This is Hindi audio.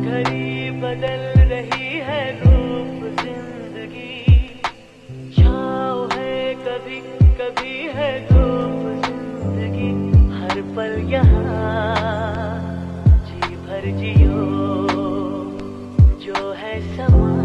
घड़ी बदल रही है रूप जिंदगी, छाँव है कभी कभी है धूप जिंदगी। हर पल यहाँ जी भर जियो जो है समा।